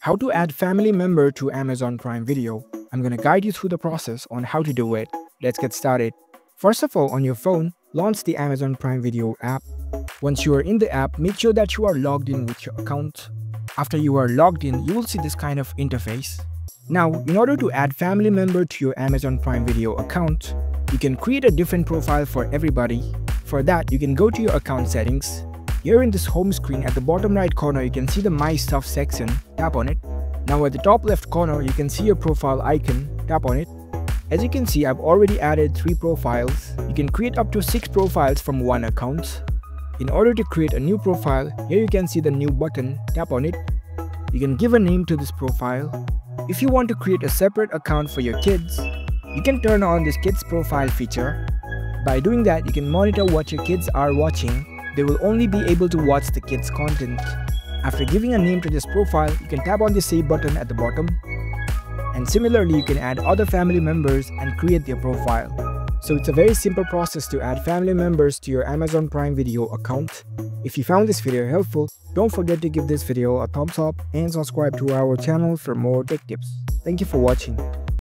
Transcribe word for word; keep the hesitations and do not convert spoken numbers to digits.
How to add family member to Amazon Prime Video. I'm gonna guide you through the process on how to do it. Let's get started. First of all, on your phone, launch the Amazon Prime Video app. Once you are in the app, make sure that you are logged in with your account. After you are logged in, you will see this kind of interface. Now, in order to add family member to your Amazon Prime Video account, you can create a different profile for everybody. For that, you can go to your account settings. Here in this home screen, at the bottom right corner, you can see the My Stuff section. Tap on it. Now at the top left corner, you can see your profile icon. Tap on it. As you can see, I've already added three profiles. You can create up to six profiles from one account. In order to create a new profile, here you can see the new button. Tap on it. You can give a name to this profile. If you want to create a separate account for your kids, you can turn on this kids profile feature. By doing that, you can monitor what your kids are watching. They will only be able to watch the kids' content. After giving a name to this profile, you can tap on the save button at the bottom. And similarly, you can add other family members and create their profile. So it's a very simple process to add family members to your Amazon Prime Video account. If you found this video helpful, don't forget to give this video a thumbs up and subscribe to our channel for more tech tips. Thank you for watching.